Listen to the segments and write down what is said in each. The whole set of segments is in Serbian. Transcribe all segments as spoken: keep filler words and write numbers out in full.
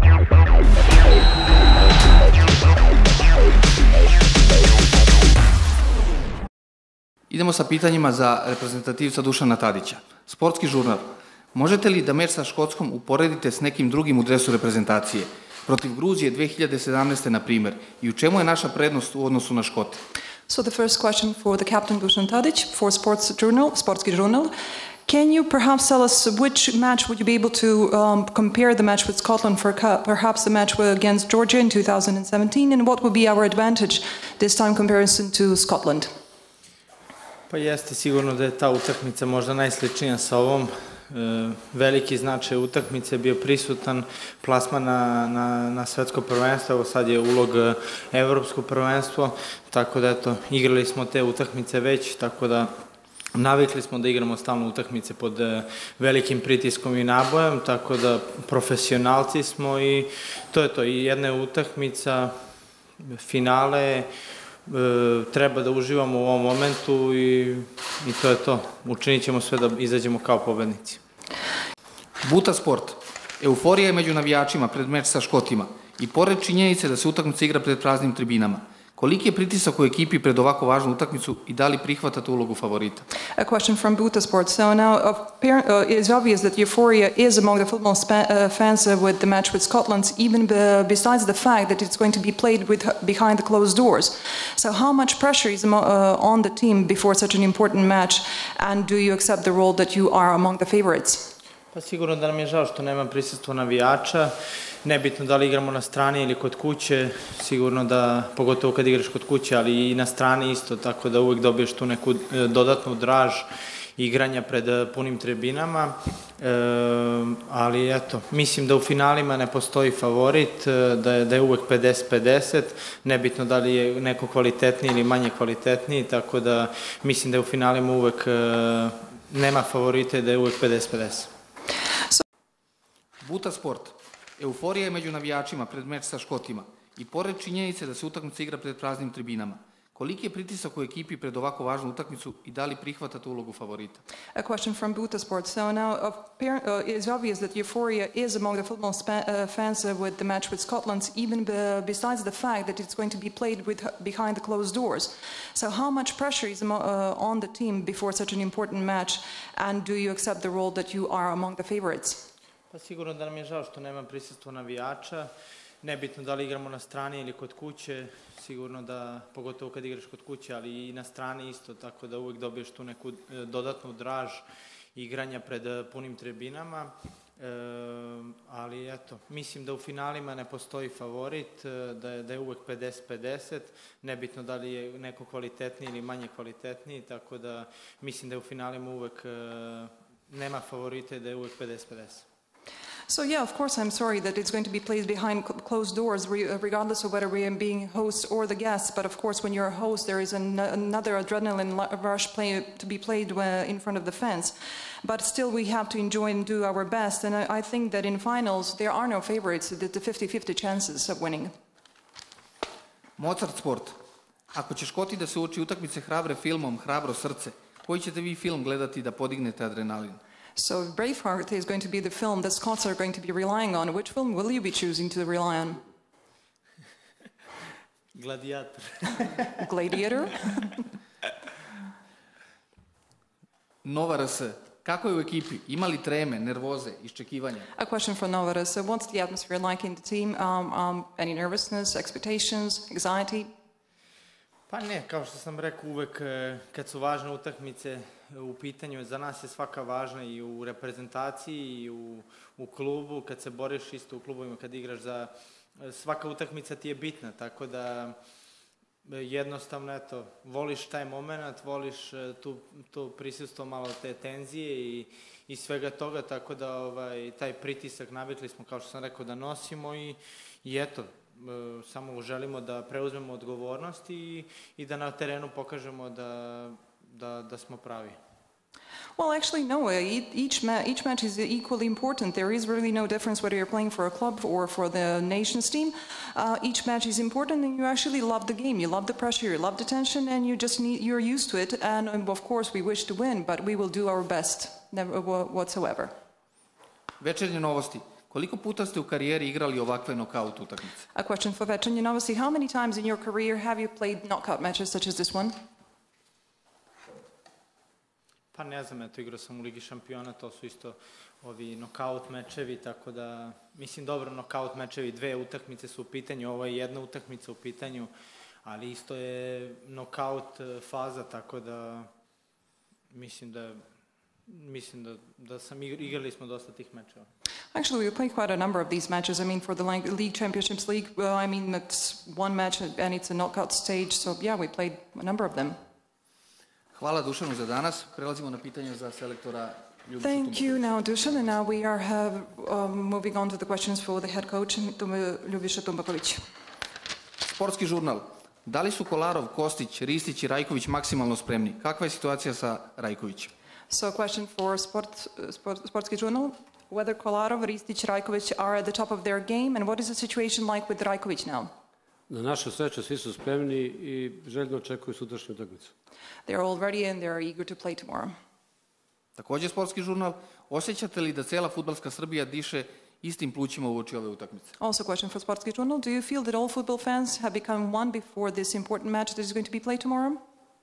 Idemo sa pitanjima za reprezentativca Dušana Tadića. Sportski žurnal. Možete li da meč sa Škotskom uporedite s nekim drugim u dresu reprezentacije? Protiv Gruzije dve hiljade sedamnaeste. na primer. I u čemu je naša prednost u odnosu na Škote? So the first question for the captain Dušan Tadić for Sports Journal, Sportski žurnal. Can you perhaps tell us which match would you be able to um, compare the match with Scotland for perhaps the match against Georgia in two thousand seventeen, and what would be our advantage this time comparison to Scotland? Pa jeste sigurno da je ta utakmica možda najsličnija sa ovom. E, veliki značaj utakmice je bio prisutan, plasman na, na, na svetsko prvenstvo, evo sad je ulog evropsko prvenstvo, tako da eto, igrali smo te utakmice već, tako da navikli smo da igramo stalno utakmice pod velikim pritiskom i nabojem, tako da profesionalci smo i to je to. I jedna je utakmica, finale, treba da uživamo u ovom momentu i, i to je to. Učinit ćemo sve da izađemo kao pobednici. Buta sport. Euforija je među navijačima pred meč sa Škotima i pored činjenice da se utakmica igra pred praznim tribinama. Koliki je pritisak u ekipi pred ovako važnu utakmicu i da li prihvatate ulogu favorita? A question from Buta Sport. So now uh, it is obvious that euphoria is among the football uh, fans uh, with the match with Scotland, even uh, besides the fact that it's going to be played with, behind the closed doors. So how much pressure is uh, on the team before such an important match, and do you accept the role that you are among the favorites? Pa sigurno da nam je žao što nema prisustva navijača. Nebitno da li igramo na strani ili kod kuće, sigurno da, pogotovo kad igraš kod kuće, ali i na strani isto, tako da uvek dobiješ tu neku dodatnu draž igranja pred punim tribinama. E, ali eto, mislim da u finalima ne postoji favorit, da je, da je uvek pedeset pedeset, nebitno da li je neko kvalitetniji ili manje kvalitetniji, tako da mislim da je u finalima uvek nema favorite, da je uvek pedeset pedeset. Buta sport. Euforija je među navijačima pred meč sa Škotima i pored činjenice da se utakmica igra pred praznim tribinama. Koliki je pritisak u ekipi pred ovako važnu utakmicu i da li prihvatate ulogu favorita? A question from Buta Sport. So now uh, it is obvious that euphoria is among the football uh, fans uh, with the match with Scotland, even uh, besides the fact that it's going to be played with, behind the closed doors. So how much pressure is uh, on the team before such an important match, and do you accept the role that you are among the favorites? Pa sigurno da nam je žao što nema prisustva navijača. Nebitno da li igramo na strani ili kod kuće, sigurno da, pogotovo kad igraš kod kuće, ali i na strani isto, tako da uvek dobiješ tu neku dodatnu draž igranja pred punim tribinama. E, ali eto, mislim da u finalima ne postoji favorit, da je, da je uvek pedeset pedeset, nebitno da li je neko kvalitetniji ili manje kvalitetniji, tako da mislim da je u finalima uvek nema favorite, da je uvek pedeset pedeset. So yeah, of course I'm sorry that it's going to be played behind closed doors, regardless of whether we are being hosts or the guests. But of course, when you're a host, there is an, another adrenaline rush play, to be played in front of the fans. But still, we have to enjoy and do our best. And I, I think that in finals, there are no favorites, the fifty fifty chances of winning. Mozart sport. Ako će Škoti da se uči utakmice hrabre filmom Hrabro srce, koji ćete vi film gledati da podignete adrenalin? So Braveheart is going to be the film that Scots are going to be relying on. Which film will you be choosing to rely on? Gladiator. Gladiator? Nova R S. Kako je u ekipi? Ima li treme, nervoze, iščekivanja? A question for Nova R S. What's the atmosphere like in the team? Um, um, any nervousness, expectations, anxiety? Pa ne, kao što sam rekao, uvek kad su važne utakmice u pitanju, za nas je svaka važna i u reprezentaciji i u, u klubu, kad se boriš isto u klubovima, kad igraš za, svaka utakmica ti je bitna, tako da jednostavno, eto, voliš taj moment, voliš tu, tu prisustvo malo te tenzije i, i svega toga, tako da ovaj, taj pritisak navikli smo, kao što sam rekao, da nosimo i, i eto, samo želimo da preuzmemo odgovornost i, i da na terenu pokažemo da, da, da smo pravi. Well, actually, no. Each, ma each match is equally important. There is really no difference whether you're playing for a club or for the nations team. Uh, each match is important, and you actually love the game. You love the pressure, you love the tension, and you just need, you're used to it. And um, of course, we wish to win, but we will do our best, never whatsoever. Večernje novosti. Koliko puta ste u karijeri igrali ovakve nokaut utakmice? A question for Veteran University. How many times in your career have you played knockout matches such as this one? Pa ne znam, eto, igrao sam u Ligi šampiona, to su isto ovi nokaut mečevi, tako da, mislim, dobro, nokaut mečevi, dve utakmice su u pitanju, ovo je jedna utakmica u pitanju, ali isto je nokaut faza, tako da, mislim da, mislim da, da sam igrali smo dosta tih mečeva. Actually, we played quite a number of these matches. I mean, for the League Championships League, well, I mean, it's one match and it's a knockout stage, so yeah, we played a number of them. Hvala Dušanu za danas. Prelazimo na pitanje za selektora Ljubišu Thank Tumbakovića. you now, Dušan, and now we are have, um, moving on to the questions for the head coach, Ljubiša Tumbaković. Sportski žurnal. Da li su Kolarov, Kostić, Ristić i Rajković maksimalno spremni? Kakva je situacija sa Rajkovićem? So a question for sport, sport, Sportski journal. Whether Kolarov, Ristić, Rajković are at the top of their game, and what is the situation like with Rajković now? Na našu sreću svi su spremni i željno očekuju sutrašnju utakmicu. They are all ready and they are eager to play tomorrow. Također Sportski žurnal. Osjećate li da cela fudbalska Srbija diše istim plućima uoči ove utakmice? Also a question for Sportski journal. Do you feel that all football fans have become one before this important match that is going to be played tomorrow?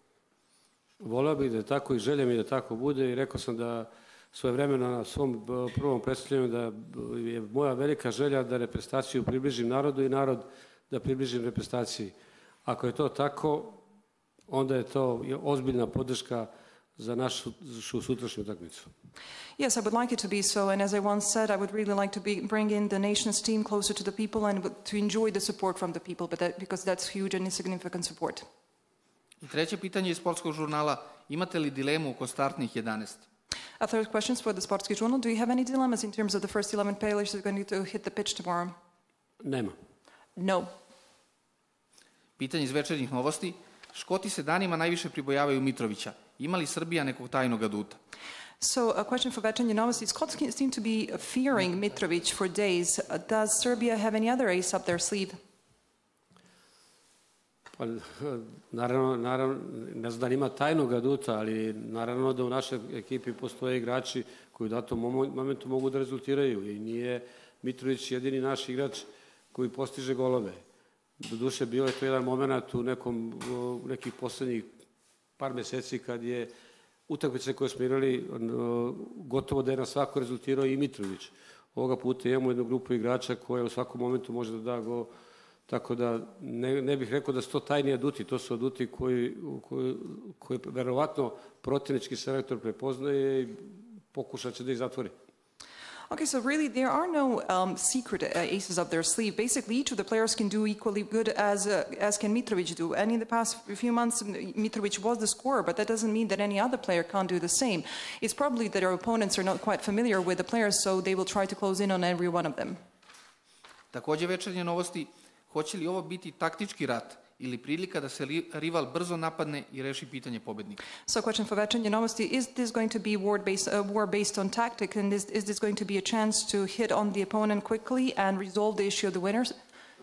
Voleo bih da je tako i želja mi da tako bude i rekao sam da svoje vremena na svom prvom predstavljanju da je moja velika želja da reprezentaciju približim narodu i narod da približim reprezentaciji. Ako je to tako, onda je to ozbiljna podrška za našu sutrašnju utakmicu. Yes, I would like it to be so, and as I once said, I would really like to be, bring in the nation's team closer to the people and to enjoy the support from the people, but that, because that's huge and significant support. I treće pitanje iz Sportskog žurnala. Imate li dilemu oko startnih jedanaest? A third question for the Sportski journal. Do you have any dilemmas in terms of the first eleven players that are going to hit the pitch tomorrow? Nema. No. Pitanje iz Večernjih novosti. Škoti se danima najviše pribojavaju Mitrovića. Ima li Srbija nekog tajnog aduta? So a question for Večernje novosti. Scots seem to be fearing Mitrovic for days. Does Serbia have any other ace up their sleeve? Pa, naravno, naravno, ne znam da li ima tajnog aduta, ali naravno da u našoj ekipi postoje igrači koji u datom momentu mogu da rezultiraju i nije Mitrović jedini naš igrač koji postiže golove. Doduše, bio je to jedan moment u nekom, u nekih poslednjih par meseci kad je utakmice koje smo igrali gotovo da je na svako rezultirao i Mitrović. Ovoga puta imamo jednu grupu igrača koja u svakom momentu može da da go, tako da ne, ne bih rekao da su to tajni aduti, to su aduti koji, koji, koji verovatno protivnički selektor prepoznaje i pokušat će da ih zatvori. Okay, so really there are no um, secret uh, aces up their sleeve. Basically, each of the players can do equally good as uh, as can Mitrovic do. And in the past few months, Mitrovic was the scorer, but that doesn't mean that any other player can't do the same. It's probably that our opponents are not quite familiar with the players, so they will try to close in on every one of them. Također Večernje novosti. Hoće li ovo biti taktički rat ili prilika da se rival brzo napadne i reši pitanje pobednika? So a question for Večernje novosti. Is this going to be war based, uh, war based on tactic, and is, is this going to be a chance to hit on the opponent quickly and resolve the issue of the winners?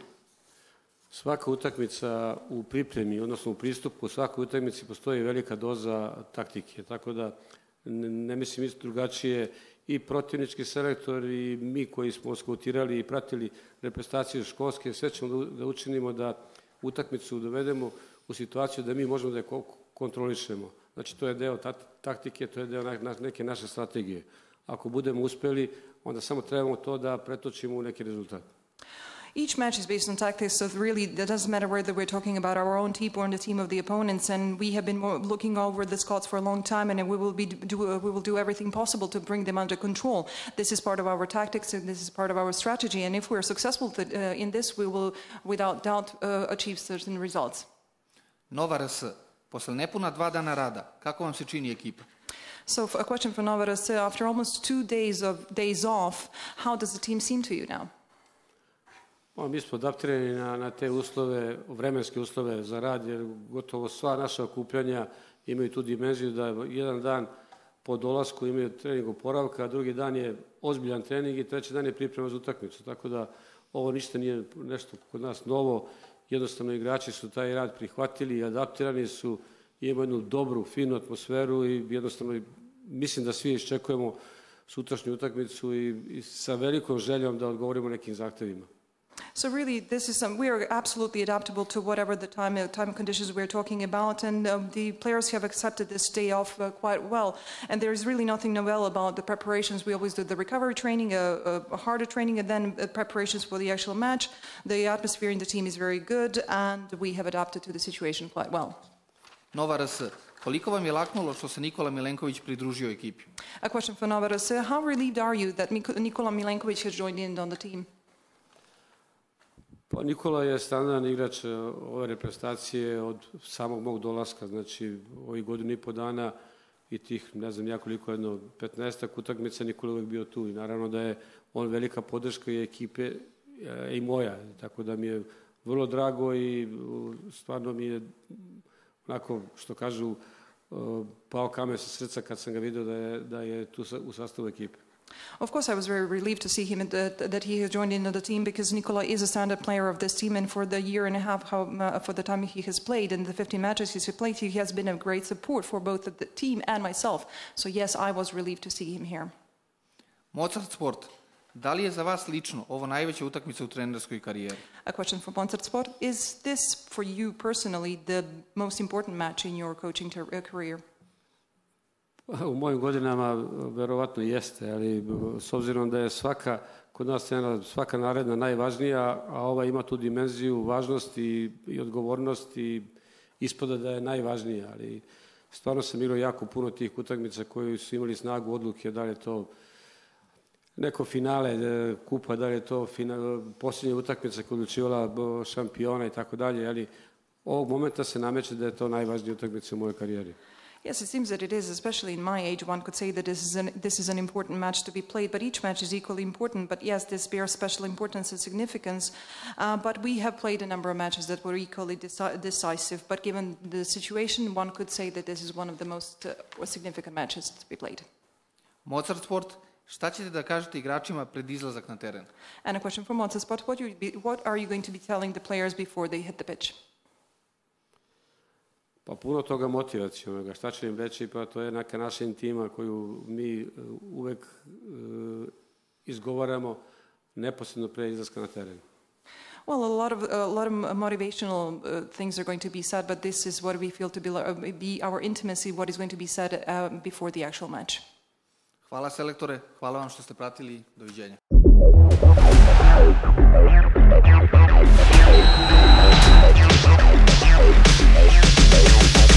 Svaka utakmica u pripremi, odnosno u pristupu, u svakoj utakmici postoji velika doza taktike, tako da ne, ne mislim isto drugačije i protivnički selektor i mi koji smo skautirali i pratili reprezentaciju školske, sve ćemo da, da učinimo da utakmicu dovedemo u situaciju da mi možemo da je kontrolišemo. Znači, to je deo taktike, to je deo neke naše strategije. Ako budemo uspeli, onda samo trebamo to da pretočimo u neki rezultat. Each match is based on tactics, so really that doesn't matter whether we're talking about our own team or the team of the opponents. And we have been looking over the Scots for a long time, and we will be do, uh, we will do everything possible to bring them under control. This is part of our tactics, and this is part of our strategy. And if we're successful to, uh, in this, we will, without doubt, uh, achieve certain results. Nova R S. Posle nepuna dva dana rada, kako vam se čini ekipa? So a question for Nova R S. After almost two days of days off, how does the team seem to you now? Mi smo adaptirani na, na te uslove, vremenske uslove za rad, jer gotovo sva naša okupljanja imaju tu dimenziju da jedan dan po dolasku imaju trening oporavka, a drugi dan je ozbiljan trening i treći dan je priprema za utakmicu. Tako da ovo ništa nije nešto kod nas novo, jednostavno igrači su taj rad prihvatili i adaptirani su, imaju jednu dobru, finu atmosferu i jednostavno mislim da svi iščekujemo sutrašnju utakmicu i, i sa velikom željom da odgovorimo nekim zahtevima. So really, this is some, we are absolutely adaptable to whatever the time, time conditions we're talking about, and um, the players have accepted this day off uh, quite well. And there is really nothing novel about the preparations. We always do the recovery training, a, a harder training, and then uh, preparations for the actual match. The atmosphere in the team is very good, and we have adapted to the situation quite well. Nova R S, koliko vam je laknulo što se Nikola Milenković pridružio ekipi? A question for Nova R S. How relieved are you that Nikola Milenković has joined in on the team? Pa Nikola je standardan igrač ove reprezentacije od samog mog dolaska, znači ovih godinu i po dana i tih, ne znam, nekoliko, jedno petnaestak utakmica, Nikola je uvek bio tu i naravno da je on velika podrška i ekipe i moja, tako da mi je vrlo drago i stvarno mi je, onako što kažu, pao kamen sa srca kad sam ga vidio da je, da je tu u sastavu ekipe. Of course, I was very relieved to see him that, that he has joined into the team, because Nikola is a standard player of this team, and for the year and a half, how, uh, for the time he has played and the fifteen matches he's played, he has been a great support for both the team and myself. So yes, I was relieved to see him here. Mozart Sport, da li je za vas lično ovo najveća utakmica u trenerskoj karijeri? A question for Mozart Sport: is this for you personally the most important match in your coaching career? U mojim godinama verovatno jeste, ali s obzirom da je svaka, kod nas je svaka naredna najvažnija, a ova ima tu dimenziju važnosti i odgovornosti, i ispada da je najvažnija, ali stvarno sam igrao jako puno tih utakmica koji su imali snagu odluke, da li je to neko finale kupa, da li je to posljednja utakmica koja je odlučivala šampiona i tako dalje, ali ovog momenta se nameće da je to najvažnija utakmica u mojoj karijeri. Yes, it seems that it is, especially in my age. One could say that this is an, this is an important match to be played, but each match is equally important. But yes, this bears special importance and significance. Uh, but we have played a number of matches that were equally deci decisive. But given the situation, one could say that this is one of the most uh, significant matches to be played. Mozart Sport, šta ćete da kažete igračima pred izlazak na teren? And a question for Mozart Sport: what, you be, what are you going to be telling the players before they hit the pitch? Pa puno toga motivacionoga. Šta ću im reći? Pa to je neka naša intima koju mi uvek uh, izgovaramo neposredno pre izlaska na teren. Well, a lot of a lot of motivational uh, things are going to be said, but this is what we feel to be, uh, be our intimacy, what is going to be said uh, before the actual match. Hvala selektore, hvala vam što ste pratili, doviđenja. We'll be right back.